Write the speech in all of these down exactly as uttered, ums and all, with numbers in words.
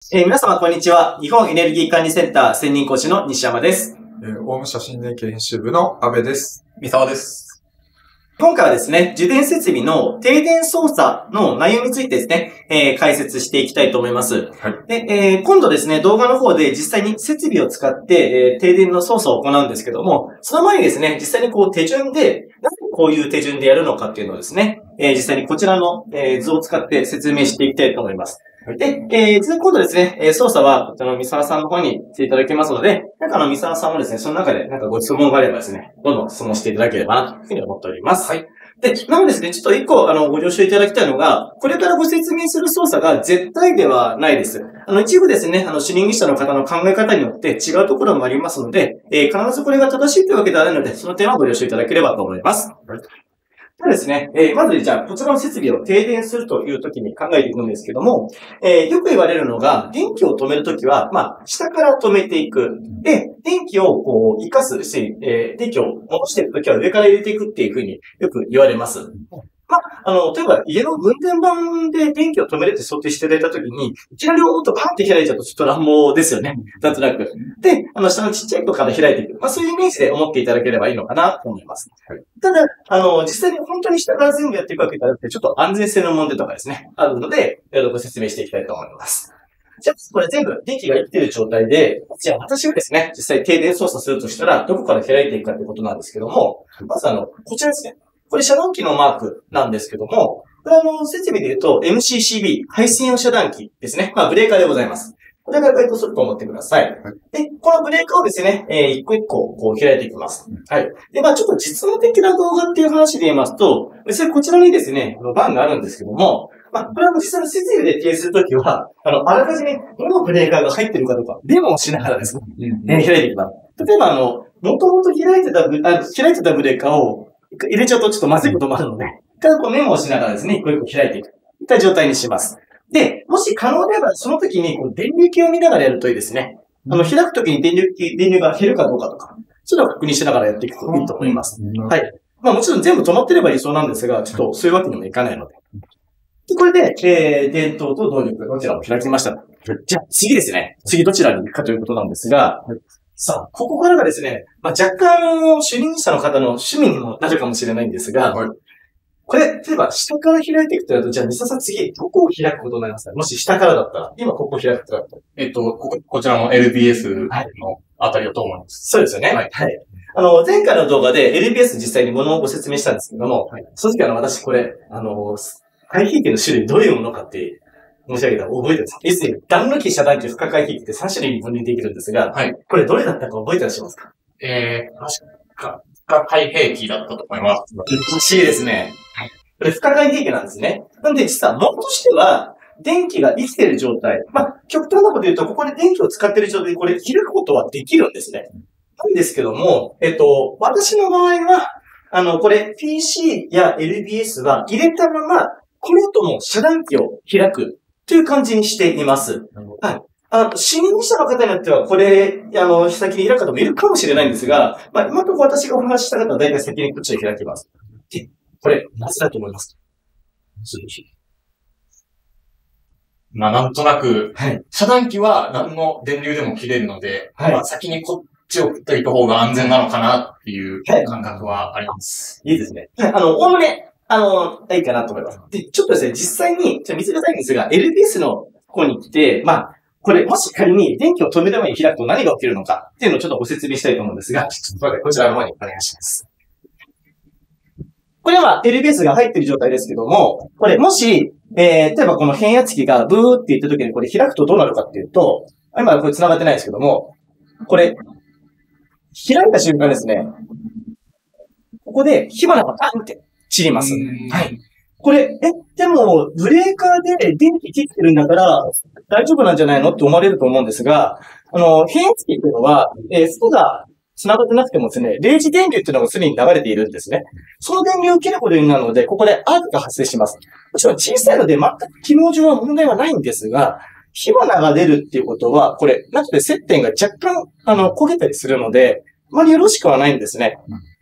えー皆様、こんにちは。日本エネルギー管理センター専任講師の西山です。 えー、オウム写真連携編集部の安倍です。 三沢です。 今回はですね、受電設備の停電操作の内容についてですね、えー解説していきたいと思います。 はい。 で、えー今度ですね、動画の方で実際に設備を使って、えー停電の操作を行うんですけども、その前にですね、実際にこう手順で、なぜこういう手順でやるのかっていうのをですね、えー実際にこちらの、えー図を使って説明していきたいと思います。で、えー、次今度ですね、えー操作は、こちらの三沢さんの方にしていただけますので、なんかあの、三沢さんもですね、その中でなんかご質問があればですね、どんどん質問していただければな、というふうに思っております。はい。で、なのでですね、ちょっと一個、あの、ご了承いただきたいのが、これからご説明する操作が絶対ではないです。あの、一部ですね、あの、主任技者の方の考え方によって違うところもありますので、えー、必ずこれが正しいというわけではないので、その点はご了承いただければと思います。はい。でですね、えー、まずじゃあ、こちらの設備を停電するという時に考えていくんですけども、えー、よく言われるのが、電気を止めるときは、まあ、下から止めていく。で、電気をこう、生かす、えー、電気を戻していくときは上から入れていくっていうふうによく言われます。まあ、あの、例えば家の分電盤で電気を止めるって想定していただいたときに、いきなりオートバーンって開いちゃうとちょっと乱暴ですよね。なんとなく。で、あの、下のちっちゃい子から開いていく。まあ、そういうイメージで思っていただければいいのかなと思います。はい、ただ、あの、実際に本当に下から全部やっていくわけじゃなくて、ちょっと安全性の問題とかですね、あるので、ご説明していきたいと思います。じゃあ、これ全部電気が生きている状態で、じゃあ私がですね、実際停電操作するとしたら、どこから開いていくかということなんですけども、まずあの、こちらですね。これ遮断機のマークなんですけども、これあの、設備で言うと エムシーシービー、排水用遮断機ですね。まあ、ブレーカーでございます。これが該当すると思ってください。で、このブレーカーをですね、えー、一個一個こう開いていきます。はい。で、まあちょっと実務的な動画っていう話で言いますと、実際こちらにですね、バンがあるんですけども、まあこれは実際の設備で停止するときは、あの、あらかじめどのブレーカーが入ってるかとか、デモをしながらですね、えー、開いていきます。例えばあの、もともと開いてたブ、あ、開いてたブレーカーを入れちゃうとちょっとまずいこともあるので、一回こうメモをしながらですね、一個一個開いていく。いった状態にします。で、もし可能であれば、その時にこう電流計を見ながらやるといいですね。あの、開く時に電流計、電流が減るかどうかとか、そういうのを確認しながらやっていくといいと思います。はい。まあもちろん全部止まってればいいそうなんですが、ちょっとそういうわけにもいかないので。で、これで、えー、電灯と動力、どちらも開きました。じゃあ次ですね。次どちらに行くかということなんですが、さあ、ここからがですね、まあ若干、主任者の方の趣味にもなるかもしれないんですが、はい、これ、例えば下から開いていくとなると、じゃあ、三沢さん次、どこを開くことになりますか？もし下からだったら、今ここを開くとなると。 えっと、ここ、こちらの エルビーエス のあたりだと思います。 そうですよね。はい。はい。あの、前回の動画で エルビーエス 実際にものをご説明したんですけども、はい、その時あの、私これ、あの、回避器の種類どういうものかって申し上げたら覚えてます。要するに、暖炉機、遮断機、負荷回避器ってさん種類に分類できるんですが、はい。これどれだったか覚えてらっしゃいますか？ えー、確か、負荷回避器だったと思います。 難しいですね。はい。これ、負荷回避器なんですね。なので、実は、ものとしては、電気が生きている状態。まあ、極端なこと言うと、ここで電気を使っている状態で、これ、開くことはできるんですね。なんですけども、えっと、私の場合は、あの、これ、ピーシー や エルビーエス は入れたまま、この後も遮断機を開くという感じにしています。はい。あの、主任技者の方によっては、これ、あの、先に開く方もいるかもしれないんですが、まあ、今のところ私がお話しした方は大体先にこっちで開きます。で、これ、なぜだと思いますか？ まあ、なんとなく、はい、遮断機は何の電流でも切れるので、はい、まあ、先にこっちを振っていく方が安全なのかなっていう感覚はあります。 はい、いいですね。あの、おおむね、あの、いいかなと思います。で、ちょっとですね、実際に、ちょっと見せてくださいんですが、エルビーエス の方に来て、まあ、これ、もし仮に電気を止める前に開くと何が起きるのかっていうのをちょっとご説明したいと思うんですが、ちょっとこちらの方にお願いします。これは エルビーエス が入っている状態ですけども、これもし、えー、例えばこの変圧器がブーって言った時にこれ開くとどうなるかっていうと、今これ繋がってないですけども、これ、開いた瞬間ですね、ここで火花がパンって散ります。はい。これ、え、でも、ブレーカーで電気切ってるんだから、大丈夫なんじゃないのって思われると思うんですが、あの、変圧器っていうのは、えー、外が繋がってなくてもですね、レイジ電流っていうのがすでに流れているんですね。その電流を切ることになるので、ここでアークが発生します。もちろん小さいので、全く機能上は問題はないんですが、火花が出るっていうことは、これ、中で接点が若干、あの、焦げたりするので、あまりよろしくはないんですね。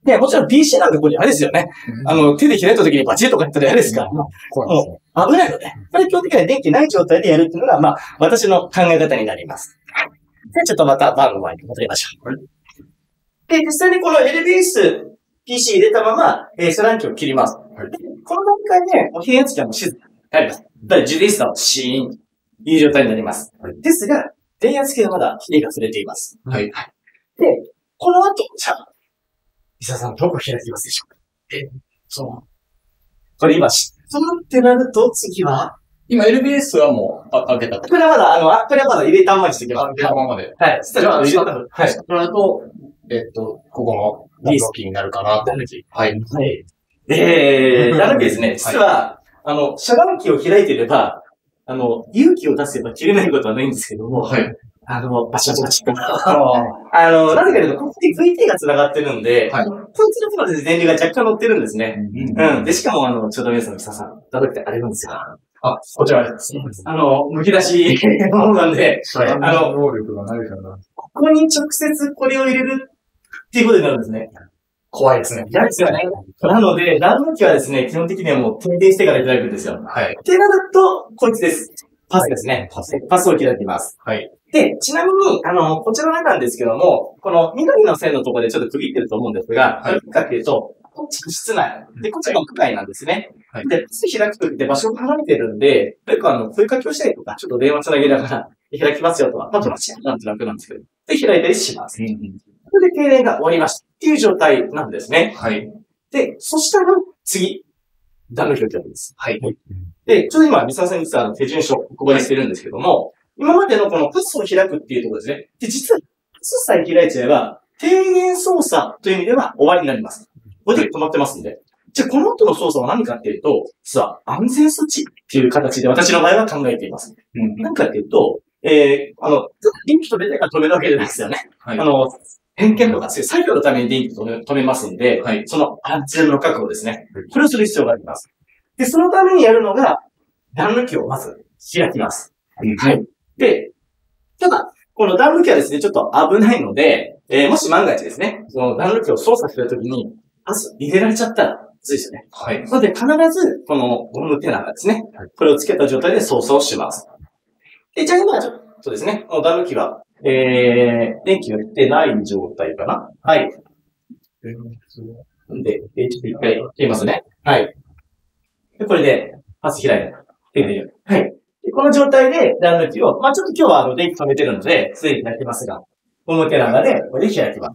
で、もちろん ピーシー なんかこれあれですよね。あの、手で開いた時にバチッとかやったら嫌ですから。 怖いですね。 危ないので。これ基本的には電気ない状態でやるっていうのが、まあ、私の考え方になります。で、ちょっとまたバーの前に戻りましょう。はい、で、実際にこの エルビーエス、ピーシー 入れたまま、えー、遮断機を切ります。はい、この段階で、もう変圧器はもう静かになります。だからジュレイスターをシーンという状態になります。はい、ですが、電圧計はまだ切りが触れています。はい。で、この後、じゃあ、伊沢さんどこ開きますでしょうか？え、そう。これ今、そうってなると、次は今 エルビーエス はもう、あ、開けた。 これはまだ、あの、あ、これはまだ入れたままにしておきます。 入れたままで。 はい。じゃあ、入れたまま。はい。 その後、えっと、ここの、ダルキになるかなと。ダルキ。はい。はい。 えー、ダルキですね。実は、あの、遮断機を開いていれば、あの、勇気を出せば切れないことはないんですけども、はい。あの、バシバシバシッと。あの、なぜかというと、ここに ブイティー が繋がってるんで、はい。こいつのところで電流が若干乗ってるんですね。うん。うん、で、しかも、あの、ちょうど皆さんの草さん、ダルキってあれなんですよ。 あ、こちらです。 あの、剥き出しものなんで、 はい。あの、能力がないからな。 ここに直接これを入れるっていうことになるんですね。 怖いですね。 嫌ですよね。なので、ランド機はですね、基本的にはもう停電してからいただくんですよ。はい。ってなると、こいつです。パスですね。パス。パスを開きます。はい。で、ちなみに、あの、こちらなんですけども、この緑の線のところでちょっと区切ってると思うんですが、はい。何かっていうと、こっちが室内。で、こっちが屋外なんですね。はい。で、パス開くときって場所が離れてるんで、よくあの、声かけをしたりとか、ちょっと電話つなげながら開きますよとか、あとはシャーなんて楽なんですけど、で、開いたりします。うん。それで停電が終わりましたっていう状態なんですね。はい。で、そしたら、次、暖炉表記なんです。はい。で、ちょっと今、三沢さんに実は手順書、ここにしてるんですけども、今までのこのパスを開くっていうところですね。で、実は、パスさえ開いちゃえば、停電操作という意味では終わりになります。これで止まってますんで。じゃあ、この後の操作は何かっていうと、実は安全措置っていう形で私の場合は考えています。うん。何かっていうと、えー、あの、電気止めたいから止めるわけじゃないですよね。はい。あの、点検とか、作業のために電気を止めますんで、はい、その安全の確保ですね。これをする必要があります。で、そのためにやるのが、暖炉機をまず開きます。はい。で、ただ、この暖炉機はですね、ちょっと危ないので、えー、もし万が一ですね、その暖炉機を操作するときに、まず入れられちゃったら、まずいですよね。はい。なので、必ず、このゴムテナーですね、はい、これをつけた状態で操作をします。で、じゃあ今、ちょっとですね、この暖炉機は、えー、電気が出てない状態かな。はい。で、えー、ちょっと一回言いますね。はい。で、これで、パス開いた。はい。で、この状態で暖炉機を、まあちょっと今日はあの電気止めてるので、すでに開いてますが、ゴムテナーで、これで開きます。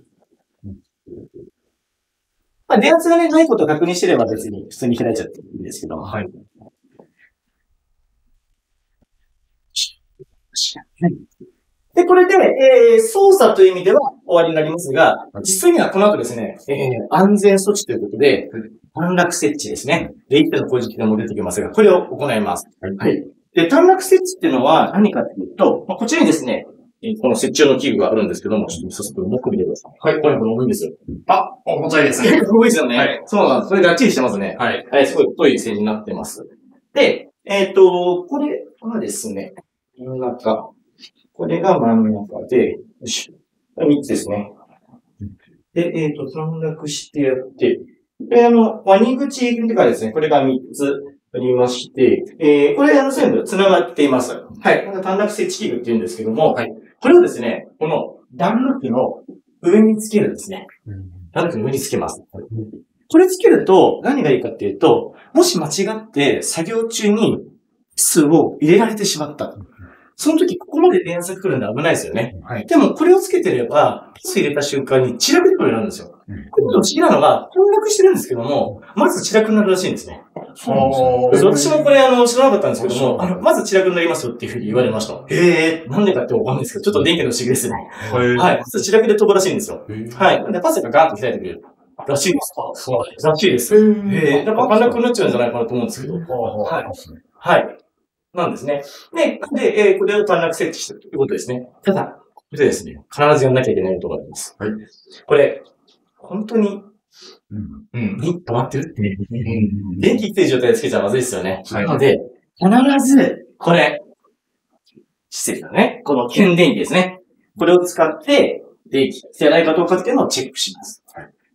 まあ電圧がね、ないことを確認してれば別に普通に開いちゃっていいんですけども。はい。で、これで、えー、操作という意味では終わりになりますが、実際にはこの後ですね、えー、安全措置ということで、短絡設置ですね。で、いってんの工事機能も出てきますが、これを行います。はい。で、短絡設置っていうのは何かというと、まあ、こちらにですね、この設置用の器具があるんですけども、ちょっと早速重く見てください。はい、これ重いんですよ。あ、重たいですね。重いですよね。はい。そうなんです。それがっちりしてますね。はい。はい、すごい太い線になってます。で、えっと、これはですね、真ん中。これが真ん中で、よいしょ。みっつですね。で、えっと、短絡してやって、で、あの、ワニ口ってからですね、これがみっつありまして、えー、これあの全部繋がっています。はい。短絡設置器具って言うんですけども、はい。これをですね、この暖炉機の上につけるんですね。暖炉機の上につけます。これつけると何がいいかっていうと、もし間違って作業中に数を入れられてしまった。その時、ここまで電圧が来るんで危ないですよね。はい。でも、これをつけてれば、パス入れた瞬間に散らくようになるんですよ。うん、これ不思議なのが、短絡してるんですけども、まず散らくになるらしいんですね。私もこれ、あの、知らなかったんですけども、あの、まず散らくになりますよっていうふうに言われました。へえ、なんでかってわかんないですけど、ちょっと電気の不思議ですね。はい。はい。まず散らくで飛ぶらしいんですよ。はい。で、パスがガーンと開いてくれる。らしいですか？そうです。らしいです。へえ、なんか短絡になっちゃうんじゃないかなと思うんですけど。はい。はい。なんですね。で、で、えー、これを短絡設置してるということですね。ただ、これでですね、必ずやんなきゃいけないことがあります。はい。これ、本当に、うん。うん。に止まってるってね。うん。電気切ってる状態でつけちゃまずいですよね。はい。なので、必ず、これ、失礼だね。この検電器ですね。これを使って、電気、してないかどうかっていうのをチェックします。はい。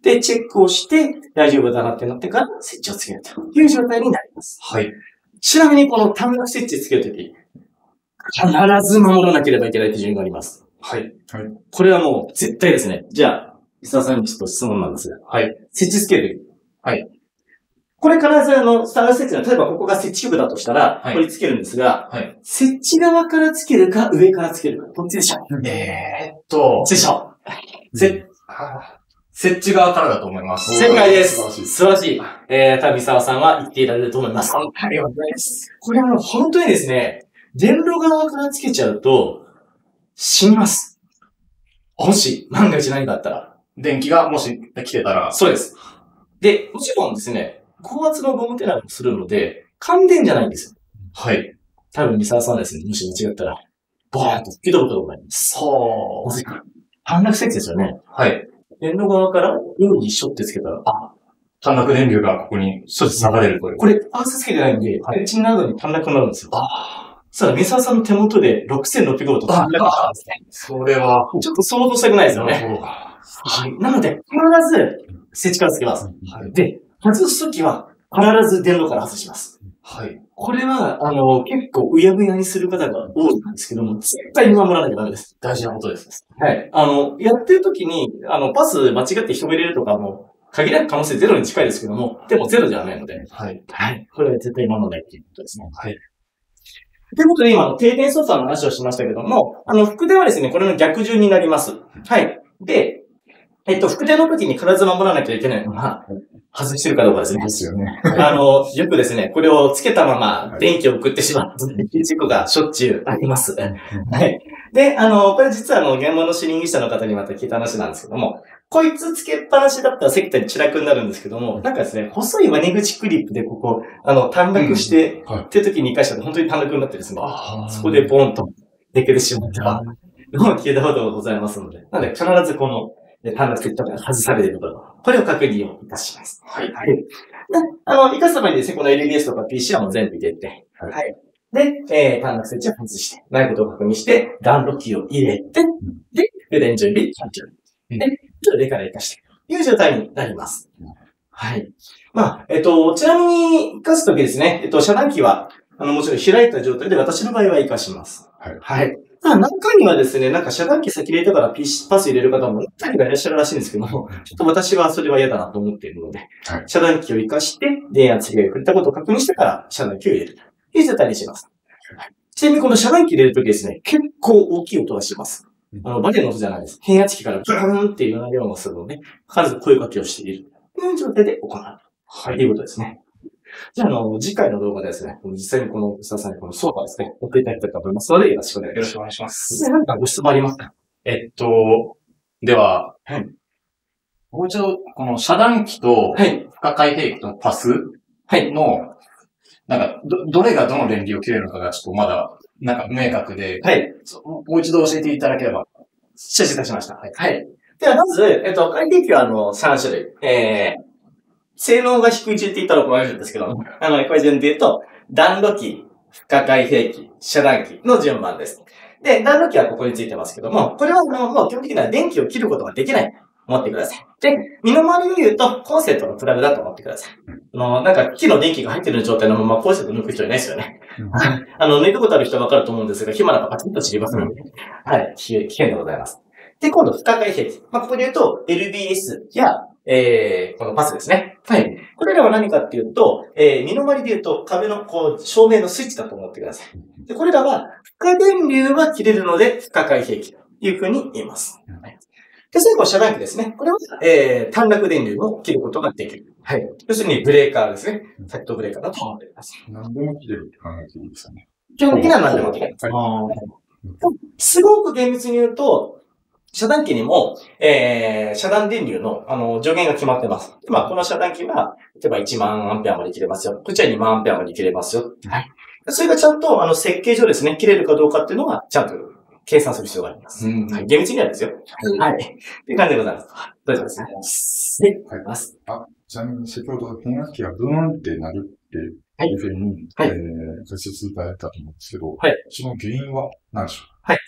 で、チェックをして、大丈夫だなってなってから、スイッチをつけるという状態になります。 はい。 ちなみに、この単独スイッチつけるとき、必ず守らなければいけない手順があります。 はい。 はい。 これはもう、絶対ですね。じゃあ、伊沢さんにちょっと質問なんですが。 はい。 設置つけるとき。 はい。 これ必ずあの、スタンダード設置の、例えばここが設置局だとしたら、はい、これつけるんですが、はい、設置側からつけるか、上からつけるか、どっちでしょう？ えーっと、 どっちでしょう？せ、 設置側からだと思います。 正解です。素晴らしい。えー、多分三沢さんは言っていられると思います。ありがとうございます。これはもう本当にですね、電路側からつけちゃうと、死にます。もし、万が一何かあったら。 電気がもし来てたら。 そうです。で、もちろんですね、高圧のゴムテナもするので、感電じゃないんですよ。 はい。 多分、三沢さんはですね、もし間違ったら、ボーンと吹き飛ぶことになります。 はぁ。短絡設置ですよね。 はい。 電路側から用に一緒ってつけたら、あ、 短絡電流がここに、そうです、流れるという。 これ、パースつけてないんで、電池などに短絡になるんですよ。ああ。さあ、三沢さんの手元でろくせんろっぴゃくボルト短絡したんですね。 それは、 ちょっと想像したくないですよね。はい。なので、必ず、設置からつけます。はい。で、外すときは、必ず電路から外します。 はい。 これは、あの、結構うやむやにする方が多いんですけども、絶対に守らなきゃダメです。 大事なことです。 はい。あの、やってる時に、あの、パス間違って人が入れるとかも、限られる可能性ゼロに近いですけども、でもゼロではないので、はい。はい。これは絶対守らないということですね。はい。ということで、今、停電操作の話をしましたけども、あの、副電はですね、これの逆順になります。はい。で、えっと、副電の時に必ず守らなきゃいけないのは、外してるかどうかですね。 ですよね。 あの、よくですね、これをつけたまま電気を送ってしまう事故がしょっちゅうあります。はい。で、あの、これ実はあの、現場のシリング者の方にまた聞いた話なんですけども、こいつつけっぱなしだったらセクターにチラクになるんですけども、なんかですね、細い割り口クリップでここ、あの、短絡して、うんはい、っていう時に活かしたら本当に短絡になってですね、そこでボーンと抜けてしまったのを聞いたことがございますので、なので必ずこの、短絡設置が外されていること、これを確認をいたします。はい。はい。で、あの、生かすためにですね、この エルビーエス とか ピーシー はもう全部入れて、はい。はい、で、えー、短絡設置を外して、ないことを確認して、暖炉キーを入れて、で、充電準備、完了。で、ちょっと上から活かしてという状態になります。はい。まあ、えっと、ちなみに活かすときですね、えっと、遮断機は、あの、もちろん開いた状態で私の場合は活かします。はい。はい。まあ、中にはですね、なんか遮断機先入れたから ピーシー パス入れる方も何かいらっしゃるらしいんですけども、ちょっと私はそれは嫌だなと思っているので、はい、遮断機を活かして、電圧がくれたことを確認してから遮断機を入れるという状態にします。はい、ちなみにこの遮断機入れるときですね、結構大きい音がします。あの、バネの音じゃないです。変圧器からブーンっていうような量がするので、必ず声かけをしているという状態で行う。はい、ということですね。じゃあ、あの、次回の動画でですね、実際にこの、石田さんにこの操作ですね、送っていただきたいと思いますので、よろしくお願いします。 よろしくお願いします。 で、何かご質問ありますか？ えっと、では、はい。もう一度、この遮断機と、はい。不可解兵器とパスはい。の、なんか、ど、どれがどの電流を切れるのかがちょっとまだ、なんか明確で、はい。もう一度教えていただければ。 承知いたしました。はい。はい。では、まず、えっと、解兵器はあの、さん種類。えー、性能が低い順って言ったら怒られるんですけど、あの、これ順で言うと、暖炉機、不可解兵器、遮断機の順番です。で、暖炉機はここについてますけども、これはあの、もう基本的には電気を切ることができない。思ってください。で、身の回りで言うと、コンセントのプラグだと思ってください。あの、なんか、木の電気が入ってる状態のままコンセント抜く人いないですよね。あの、抜いたことある人はわかると思うんですが、暇ならパチッと散りますので、はい、危険でございます。で、今度、不可解兵器。まあ、ここで言うと、エルビーエス や、えー、このパスですね。はい。これらは何かっていうと、えー、身の回りで言うと、壁の、こう、照明のスイッチだと思ってください。で、これらは、不可電流は切れるので、不可解兵器というふうに言います。で、最後、遮断機ですね。これは、えー、短絡電流を切ることができる。はい。要するに、ブレーカーですね。サキットブレーカーだと思ってください。 何でも切れるって考えていいですかね。 基本的には何でも切れる。すごく厳密に言うと、遮断機にも、えー、遮断電流の、あの、上限が決まってます。まあ、この遮断機は、例えばいちまんアンペアまで切れますよ。こちらにまんアンペアまで切れますよ。はい。それがちゃんと、あの、設計上ですね、切れるかどうかっていうのは、ちゃんと計算する必要があります。うん、はい。厳密にはですよ。はい。はい。っていう感じでございます。大丈夫ですね。で、はい。ます。 あ、ちなみに先ほど変圧器がブーンってなるっていうふうに、はい。えー、解説いただいたと思うんですけど、はい。その原因は何でしょう？ はい。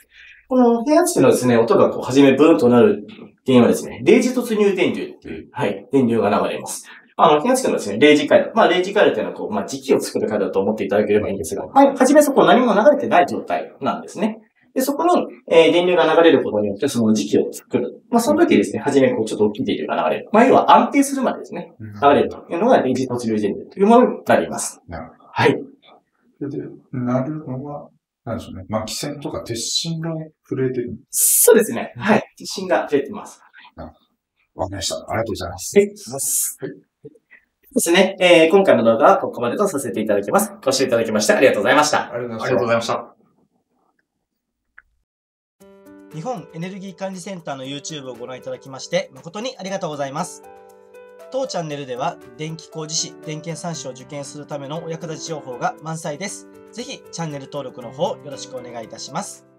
この変圧器のですね、音がこう、はじめブーンとなる原因はですね、レイジ突入電流っていう、はい、電流が流れます。あの、変圧器のですね、レイジ回路。まあ、レイジ回路というのはこう、まあ、磁気を作る回路だと思っていただければいいんですが、はい、はじめそこ何も流れてない状態なんですね。で、そこに、えー、電流が流れることによって、その磁気を作る。まあ、その時ですね、はじめこう、ちょっと大きい電流が流れる。まあ、要は安定するまでですね、流れるというのがレイジ突入電流というものになります。 なるほど。 はい。 で、なるのは、なんでしょうね。まあ、気線とか鉄芯が触れてる。 そうですね。はい。鉄芯が触れてます。 わかりました。ありがとうございます。 はい。はいですね。えー、今回の動画はここまでとさせていただきます。ご視聴いただきましてありがとうございました。 ありがとうございました。 日本エネルギー管理センターの YouTube をご覧いただきまして誠にありがとうございます。当チャンネルでは電気工事士、電検さん種を受験するためのお役立ち情報が満載です。ぜひチャンネル登録の方よろしくお願いいたします。